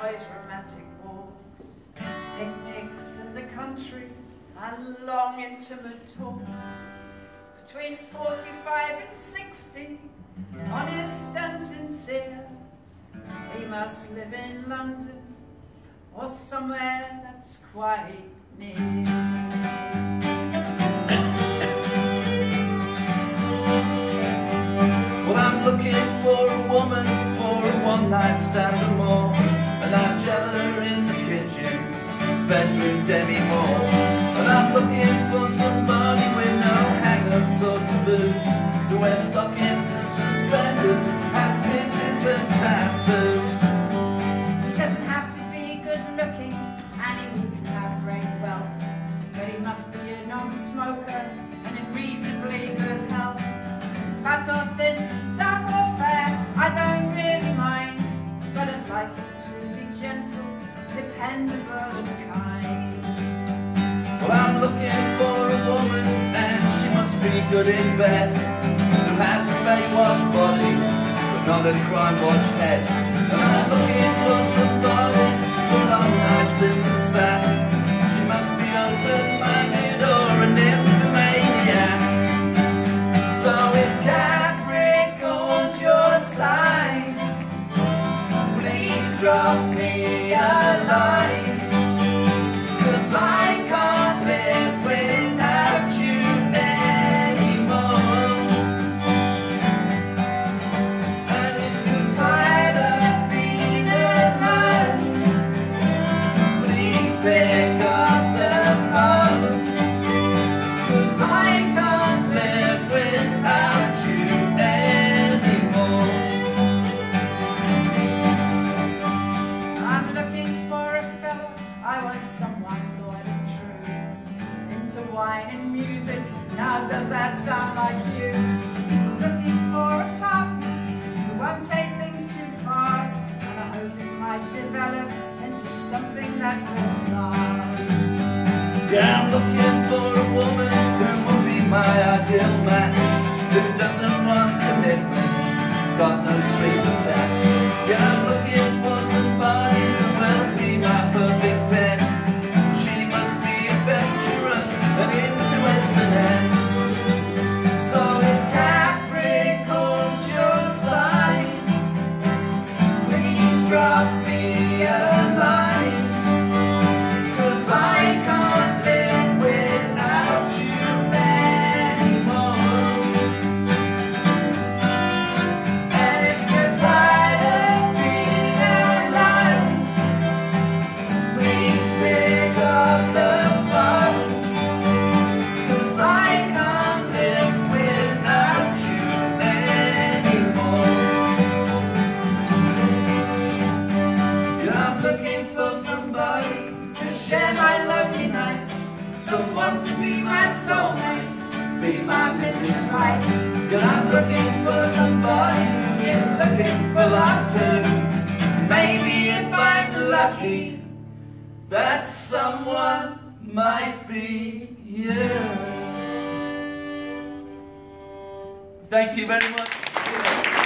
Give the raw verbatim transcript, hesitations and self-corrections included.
enjoys romantic walks, picnics in the country, and long intimate talks. Between forty-five and sixty, honest and sincere, he must live in London or somewhere that's quite near. Well, I'm looking for a woman for a one-night stand or more, and I gel her in the kitchen, bedroom Demi Moore. And I'm looking for somebody with no hang-ups or taboos, who wears stockings and suspenders, has piercings and tattoos. He doesn't have to be good-looking, and he needn't have great wealth, but he must be a non-smoker and in reasonably good health. Fat or thin, dark or fair, I don't really mind, but I'd like him to be gentle, dependable and kind. Well, I'm looking for a woman, and she must be good in bed, who has a Baywatch body, but not a crime-watch head. And I'm looking for somebody for long nights in the sack. She must be open-minded or an nymphomaniac. So if Capricorn's your sign, please drop me a line, 'cause I can't live without you anymore. And if you're tired of being alone, please pick up the phone, 'cause I can't live without you anymore. I'm looking for a fellow, I want someone loyal and true, into wine and music, now does that sound like you? I'm looking for a partner who won't take things too fast, and I hope it might develop into something that will last. Yeah, I'm looking for a woman who will be my ideal match, who doesn't want commitment, got no strings attached. Yeah, I'm looking for somebody who will be my perfect ten. She must be adventurous and into S and M. So if Capricorn's your sign, please drop me a line, 'cause I can't live without you anymore. And if you're tired of being alone, please pick up the phone, 'cause I can't live without you anymore. Yeah, I'm looking for somebody to share my lonely nights, someone to be my soulmate, be my Missus Right. Yeah, I'm looking for somebody who is looking for love too. Maybe if I'm lucky, that someone might be you. Thank you very much.